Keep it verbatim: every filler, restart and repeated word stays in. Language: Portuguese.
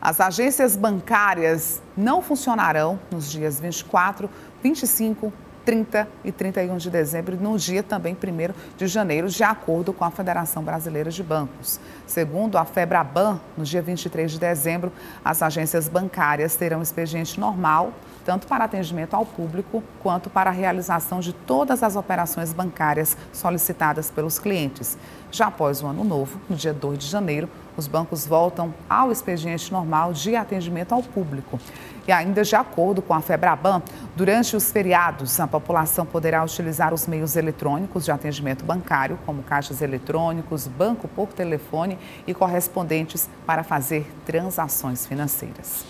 As agências bancárias não funcionarão nos dias vinte e quatro, vinte e cinco, trinta e trinta e um de dezembro e no dia também primeiro de janeiro, de acordo com a Federação Brasileira de Bancos. Segundo a FEBRABAN, no dia vinte e três de dezembro, as agências bancárias terão expediente normal, tanto para atendimento ao público quanto para a realização de todas as operações bancárias solicitadas pelos clientes. Já após o ano novo, no dia dois de janeiro, os bancos voltam ao expediente normal de atendimento ao público. E ainda de acordo com a FEBRABAN, durante os feriados, a população poderá utilizar os meios eletrônicos de atendimento bancário, como caixas eletrônicos, banco por telefone e correspondentes para fazer transações financeiras.